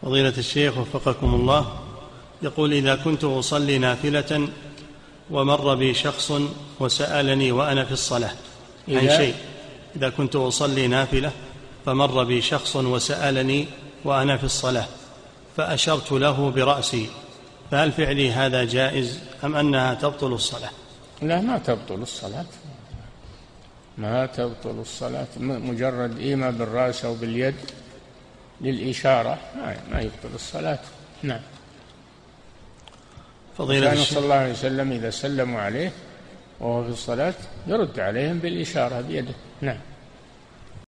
فضيلة الشيخ وفقكم الله، يقول: إذا كنت أصلي نافلة ومر بي شخص وسألني وأنا في الصلاة عن شيء، إذا كنت أصلي نافلة فمر بي شخص وسألني وأنا في الصلاة فأشرت له برأسي، فهل فعلي هذا جائز أم أنها تبطل الصلاة؟ لا، ما تبطل الصلاة، ما تبطل الصلاة، مجرد إيماء بالرأس أو باليد للإشارة ما يبطل الصلاة. نعم. كان صلى الله عليه وسلم إذا سلموا عليه وهو في الصلاة يرد عليهم بالإشارة بيده. نعم.